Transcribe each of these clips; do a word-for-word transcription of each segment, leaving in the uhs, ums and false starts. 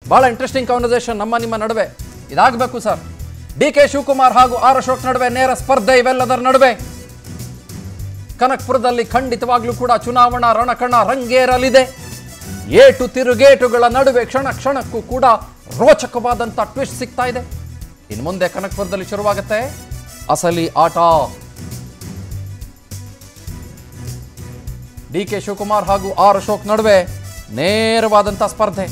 ಭಾಳ interesting conversation ನಮ್ಮ ನಿಮ್ಮ ನಡುವೆ ಇದಾಗಬೇಕು ಸರ್. ಡಿ ಕೆ ಶಿವಕುಮಾರ್ ಹಾಗೂ ಆರ್ ಅಶೋಕ್ ನಡುವೆ ನೇರ ಸ್ಪರ್ಧೆ, ಇವೆಲ್ಲದರ ನಡುವೆ ಕನಕಪುರದಲ್ಲಿ ಖಂಡಿತವಾಗ್ಲೂ ಕೂಡ ಚುನಾವಣಾ ರಣಕಣ ರಂಗೇರಲಿದೆ. ಏಟು ತಿರುಗೇಟುಗಳ ನಡುವೆ ಕ್ಷಣ ಕ್ಷಣಕ್ಕೂ ಕೂಡ ರೋಚಕವಾದಂಥ ಟ್ವಿಸ್ಟ್ ಸಿಗ್ತಾ ಇದೆ. ಇನ್ನು ಮುಂದೆ ಕನಕಪುರದಲ್ಲಿ ಶುರುವಾಗುತ್ತೆ ಅಸಲಿ ಆಟ. ಡಿ ಕೆ ಶಿವಕುಮಾರ್ ಹಾಗೂ ಆರ್ ಅಶೋಕ್ ನಡುವೆ ನೇರವಾದಂಥ ಸ್ಪರ್ಧೆ.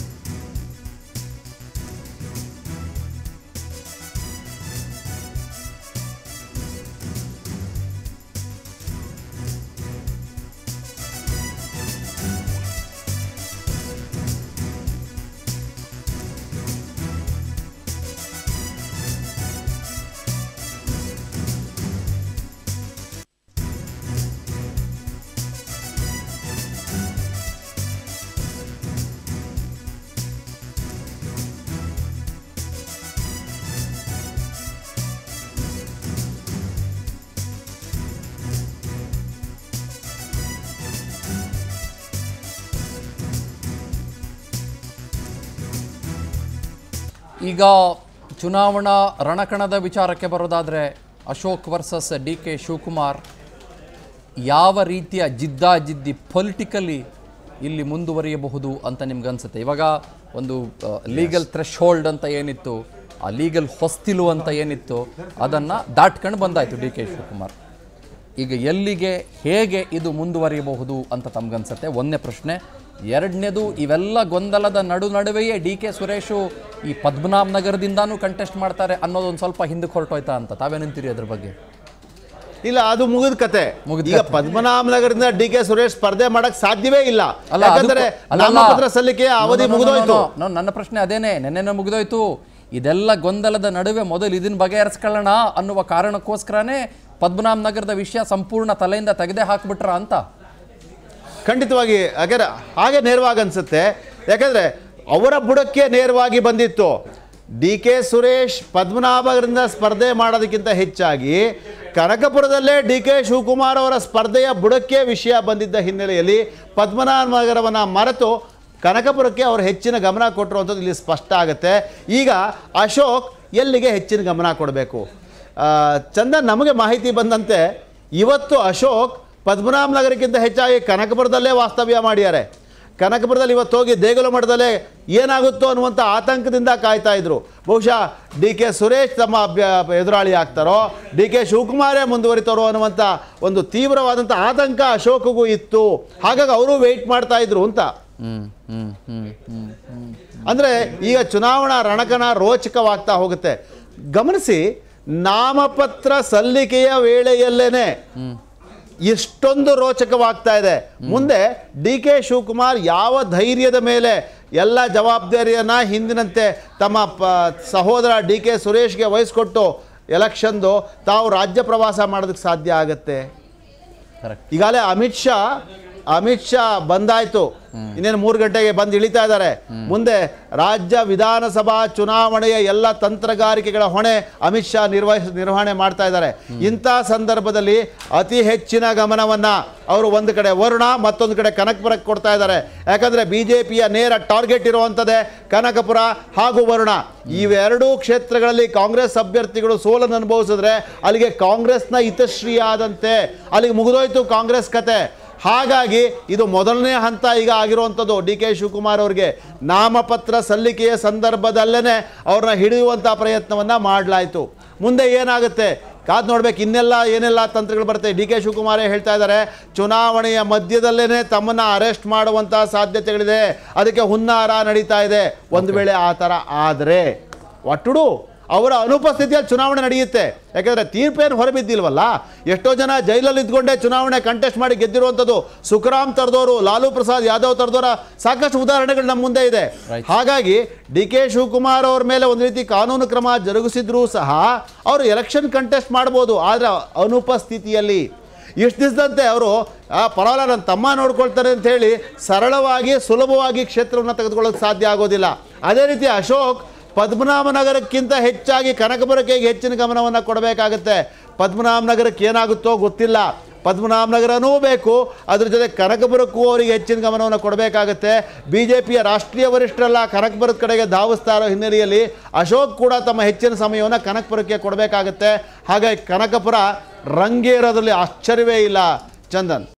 ಈಗ ಚುನಾವಣಾ ರಣಕಣದ ವಿಚಾರಕ್ಕೆ ಬರೋದಾದರೆ Ashok versus D K Shivakumar ಯಾವ ರೀತಿಯ ಜಿದ್ದಾಜಿದ್ದಿ ಪೊಲಿಟಿಕಲಿ ಇಲ್ಲಿ ಮುಂದುವರಿಯಬಹುದು ಅಂತ ನಿಮ್ಗೆ ಅನಿಸುತ್ತೆ? ಇವಾಗ ಒಂದು ಲೀಗಲ್ ಥ್ರೆಶ್ ಹೋಲ್ಡ್ ಅಂತ ಏನಿತ್ತು, ಆ ಲೀಗಲ್ ಹೊಸ್ತಿಲು ಅಂತ ಏನಿತ್ತು, ಅದನ್ನು ದಾಟ್ಕೊಂಡು ಬಂದಾಯಿತು ಡಿ ಕೆ ಶಿವಕುಮಾರ್. ಈಗ ಎಲ್ಲಿಗೆ ಹೇಗೆ ಇದು ಮುಂದುವರಿಯಬಹುದು ಅಂತ ತಮ್ಗನ್ಸುತ್ತೆ? ಒಂದನೇ ಪ್ರಶ್ನೆ. ಎರಡನೇದು, ಇವೆಲ್ಲ ಗೊಂದಲದ ನಡು ನಡುವೆಯೇ ಡಿ ಕೆ ಸುರೇಶು ಈ ಪದ್ಮನಾಭ ನಗರದಿಂದಾನೂ ಕಂಟೆಸ್ಟ್ ಮಾಡ್ತಾರೆ ಅನ್ನೋದೊಂದು ಸ್ವಲ್ಪ ಹಿಂದಕ್ಕೆ ಹೊರಟೋಯ್ತಾ ಅಂತ ತಾವೇನಂತೀರಿ ಅದ್ರ ಬಗ್ಗೆ? ಇಲ್ಲ, ಅದು ಮುಗಿದ ಕತೆ. ಈಗ ಪದ್ಮನಾಭ ನಗರದಿಂದ ಡಿ ಕೆ ಸುರೇಶ್ ಸ್ಪರ್ಧೆ ಮಾಡಕ್ ಸಾಧ್ಯವೇ ಇಲ್ಲ. ಯಾಕಂದ್ರೆ ನಾಮಪತ್ರ ಸಲ್ಲಿಕೆ ಅವಧಿ ಮುಗಿದೋಯ್ತು. ನನ್ನ ಪ್ರಶ್ನೆ ಅದೇನೆ, ನೆನ್ನೆನೇ ಮುಗಿದೋಯ್ತು. ಇದೆಲ್ಲ ಗೊಂದಲದ ನಡುವೆ ಮೊದಲು ಇದನ್ನ ಬಗೆಹರಿಸ್ಕೊಳ್ಳೋಣ ಅನ್ನುವ ಕಾರಣಕ್ಕೋಸ್ಕರನೇ ಪದ್ಮನಾಭ ನಗರದ ವಿಷಯ ಸಂಪೂರ್ಣ ತಲೆಯಿಂದ ತೆಗೆದೇ ಹಾಕ್ಬಿಟ್ರ ಅಂತ? ಖಂಡಿತವಾಗಿ. ಯಾಕಂದ್ರೆ ಹಾಗೆ ನೇರವಾಗಿ ಅನ್ಸುತ್ತೆ. ಯಾಕಂದ್ರೆ ಅವರ ಬುಡಕ್ಕೆ ನೇರವಾಗಿ ಬಂದಿತ್ತು. ಡಿ ಕೆ ಸುರೇಶ್ ಪದ್ಮನಾಭರಿಂದ ಸ್ಪರ್ಧೆ ಮಾಡೋದಕ್ಕಿಂತ ಹೆಚ್ಚಾಗಿ ಕನಕಪುರದಲ್ಲೇ ಡಿ ಕೆ ಶಿವಕುಮಾರ್ ಅವರ ಸ್ಪರ್ಧೆಯ ಬುಡಕ್ಕೆ ವಿಷಯ ಬಂದಿದ್ದ ಹಿನ್ನೆಲೆಯಲ್ಲಿ ಪದ್ಮನಾಭ ನಗರವನ್ನು ಮರೆತು ಕನಕಪುರಕ್ಕೆ ಅವರು ಹೆಚ್ಚಿನ ಗಮನ ಕೊಟ್ಟರು ಅಂಥದ್ದು ಇಲ್ಲಿ ಸ್ಪಷ್ಟ ಆಗುತ್ತೆ. ಈಗ ಅಶೋಕ್ ಎಲ್ಲಿಗೆ ಹೆಚ್ಚಿನ ಗಮನ ಕೊಡಬೇಕು? ಚಂದನ್, ನಮಗೆ ಮಾಹಿತಿ ಬಂದಂತೆ ಇವತ್ತು ಅಶೋಕ್ ಪದ್ಮನಾಭ ನಗರಕ್ಕಿಂತ ಹೆಚ್ಚಾಗಿ ಕನಕಪುರದಲ್ಲೇ ವಾಸ್ತವ್ಯ ಮಾಡಿದ್ದಾರೆ. ಕನಕಪುರದಲ್ಲಿ ಇವತ್ತು ಹೋಗಿ ದೇಗುಲ ಮಠದಲ್ಲೇ ಏನಾಗುತ್ತೋ ಅನ್ನುವಂಥ ಆತಂಕದಿಂದ ಕಾಯ್ತಾ ಇದ್ರು. ಬಹುಶಃ ಡಿ ಕೆ ಸುರೇಶ್ ತಮ್ಮ ಎದುರಾಳಿ ಆಗ್ತಾರೋ, ಡಿ ಕೆ ಶಿವಕುಮಾರೇ ಮುಂದುವರಿತಾರೋ ಅನ್ನುವಂಥ ಒಂದು ತೀವ್ರವಾದಂಥ ಆತಂಕ ಅಶೋಕ್ಗೂ ಇತ್ತು. ಹಾಗಾಗಿ ಅವರು ವೆಯ್ಟ್ ಮಾಡ್ತಾ ಇದ್ರು ಅಂತ. ಅಂದರೆ ಈಗ ಚುನಾವಣಾ ರಣಕಣ ರೋಚಕವಾಗ್ತಾ ಹೋಗುತ್ತೆ. ಗಮನಿಸಿ, ನಾಮಪತ್ರ ಸಲ್ಲಿಕೆಯ ವೇಳೆಯಲ್ಲೇನೆ ಇಷ್ಟೊಂದು ರೋಚಕವಾಗ್ತಾ ಇದೆ. ಮುಂದೆ ಡಿ ಕೆ ಶಿವಕುಮಾರ್ ಯಾವ ಧೈರ್ಯದ ಮೇಲೆ ಎಲ್ಲ ಜವಾಬ್ದಾರಿಯನ್ನು ಹಿಂದಿನಂತೆ ತಮ್ಮ ಪ ಸಹೋದರ ಡಿ ಕೆ ಸುರೇಶ್ಗೆ ವಹಿಸ್ಕೊಟ್ಟು ಎಲೆಕ್ಷನ್ದು ತಾವು ರಾಜ್ಯ ಪ್ರವಾಸ ಮಾಡೋದಕ್ಕೆ ಸಾಧ್ಯ ಆಗುತ್ತೆ? ಈಗಾಗಲೇ ಅಮಿತ್ ಶಾ ಅಮಿತ್ ಶಾ ಬಂದಾಯ್ತು, ಇನ್ನೇನು ಮೂರು ಗಂಟೆಗೆ ಬಂದು ಇಳಿತಾ ಇದ್ದಾರೆ. ಮುಂದೆ ರಾಜ್ಯ ವಿಧಾನಸಭಾ ಚುನಾವಣೆಯ ಎಲ್ಲ ತಂತ್ರಗಾರಿಕೆಗಳ ಹೊಣೆ ಅಮಿತ್ ಶಾ ನಿರ್ವಹಿಸ ನಿರ್ವಹಣೆ ಮಾಡ್ತಾ ಇದ್ದಾರೆ. ಇಂಥ ಸಂದರ್ಭದಲ್ಲಿ ಅತಿ ಹೆಚ್ಚಿನ ಗಮನವನ್ನು ಅವರು ಒಂದು ಕಡೆ ವರುಣ, ಮತ್ತೊಂದು ಕಡೆ ಕನಕಪುರಕ್ಕೆ ಕೊಡ್ತಾ ಇದ್ದಾರೆ. ಯಾಕಂದರೆ ಬಿ ಜೆ ಪಿಯ ನೇರ ಟಾರ್ಗೆಟ್ ಇರುವಂಥದ್ದೇ ಕನಕಪುರ ಹಾಗೂ ವರುಣ. ಇವೆರಡೂ ಕ್ಷೇತ್ರಗಳಲ್ಲಿ ಕಾಂಗ್ರೆಸ್ ಅಭ್ಯರ್ಥಿಗಳು ಸೋಲನ್ನು ಅನುಭವಿಸಿದ್ರೆ ಅಲ್ಲಿಗೆ ಕಾಂಗ್ರೆಸ್ನ ಹಿತಶ್ರೀ ಆದಂತೆ, ಅಲ್ಲಿಗೆ ಮುಗಿದೋಯ್ತು ಕಾಂಗ್ರೆಸ್ ಕತೆ. ಹಾಗಾಗಿ ಇದು ಮೊದಲನೇ ಹಂತ ಈಗ ಆಗಿರುವಂಥದ್ದು ಡಿ ಕೆ ಶಿವಕುಮಾರ್ ಅವರಿಗೆ. ನಾಮಪತ್ರ ಸಲ್ಲಿಕೆಯ ಸಂದರ್ಭದಲ್ಲೇ ಅವ್ರನ್ನ ಹಿಡಿಯುವಂಥ ಪ್ರಯತ್ನವನ್ನು ಮಾಡಲಾಯಿತು. ಮುಂದೆ ಏನಾಗುತ್ತೆ ಕಾದು ನೋಡ್ಬೇಕು. ಇನ್ನೆಲ್ಲ ಏನೆಲ್ಲ ತಂತ್ರಗಳು ಬರುತ್ತೆ. ಡಿ ಕೆ ಶಿವಕುಮಾರೇ ಹೇಳ್ತಾ ಇದ್ದಾರೆ, ಚುನಾವಣೆಯ ಮಧ್ಯದಲ್ಲೇ ತಮ್ಮನ್ನು ಅರೆಸ್ಟ್ ಮಾಡುವಂಥ ಸಾಧ್ಯತೆಗಳಿದೆ, ಅದಕ್ಕೆ ಹುನ್ನಾರ ನಡೀತಾ ಇದೆ. ಒಂದು ವೇಳೆ ಆ ಥರ ಆದರೆ ಒಟ್ಟುಡು ಅವರ ಅನುಪಸ್ಥಿತಿಯಲ್ಲಿ ಚುನಾವಣೆ ನಡೆಯುತ್ತೆ. ಯಾಕೆಂದರೆ ತೀರ್ಪೇನು ಹೊರಬಿದ್ದಿಲ್ವಲ್ಲ. ಎಷ್ಟೋ ಜನ ಜೈಲಲ್ಲಿ ಇದ್ಕೊಂಡೇ ಚುನಾವಣೆ ಕಂಟೆಸ್ಟ್ ಮಾಡಿ ಗೆದ್ದಿರುವಂಥದ್ದು. ಸುಖರಾಮ್ ತರದವರು, ಲಾಲೂ ಪ್ರಸಾದ್ ಯಾದವ್ ತರದವರ ಸಾಕಷ್ಟು ಉದಾಹರಣೆಗಳು ನಮ್ಮ ಮುಂದೆ ಇದೆ. ಹಾಗಾಗಿ ಡಿ ಕೆ ಶಿವಕುಮಾರ್ ಅವ್ರ ಮೇಲೆ ಒಂದು ರೀತಿ ಕಾನೂನು ಕ್ರಮ ಜರುಗಿಸಿದ್ರೂ ಸಹ ಅವರು ಎಲೆಕ್ಷನ್ ಕಂಟೆಸ್ಟ್ ಮಾಡ್ಬೋದು. ಆದರೆ ಅನುಪಸ್ಥಿತಿಯಲ್ಲಿ ಇಷ್ಟು ದಿವಸದಂತೆ ಅವರು ಪರವಾಗಿಲ್ಲ ನನ್ನ ತಮ್ಮ ನೋಡ್ಕೊಳ್ತಾರೆ ಅಂತ ಹೇಳಿ ಸರಳವಾಗಿ ಸುಲಭವಾಗಿ ಕ್ಷೇತ್ರವನ್ನು ತೆಗೆದುಕೊಳ್ಳೋಕೆ ಸಾಧ್ಯ ಆಗೋದಿಲ್ಲ. ಅದೇ ರೀತಿ ಅಶೋಕ್ ಪದ್ಮನಾಭ ನಗರಕ್ಕಿಂತ ಹೆಚ್ಚಾಗಿ ಕನಕಪುರಕ್ಕೆ ಹೆಚ್ಚಿನ ಗಮನವನ್ನು ಕೊಡಬೇಕಾಗುತ್ತೆ. ಪದ್ಮನಾಭ ನಗರಕ್ಕೆ ಏನಾಗುತ್ತೋ ಗೊತ್ತಿಲ್ಲ. ಪದ್ಮನಾಭನಗರನೂ ಬೇಕು, ಅದ್ರ ಜೊತೆ ಕನಕಪುರಕ್ಕೂ ಅವರಿಗೆ ಹೆಚ್ಚಿನ ಗಮನವನ್ನು ಕೊಡಬೇಕಾಗತ್ತೆ. ಬಿ ಜೆ ಪಿಯ ರಾಷ್ಟ್ರೀಯ ವರಿಷ್ಠರೆಲ್ಲ ಕನಕಪುರದ ಕಡೆಗೆ ಧಾವಿಸ್ತಾ ಇರೋ ಹಿನ್ನೆಲೆಯಲ್ಲಿ ಅಶೋಕ್ ಕೂಡ ತಮ್ಮ ಹೆಚ್ಚಿನ ಸಮಯವನ್ನು ಕನಕಪುರಕ್ಕೆ ಕೊಡಬೇಕಾಗತ್ತೆ. ಹಾಗಾಗಿ ಕನಕಪುರ ರಂಗೇರೋದ್ರಲ್ಲಿ ಆಶ್ಚರ್ಯವೇ ಇಲ್ಲ. ಚಂದನ್.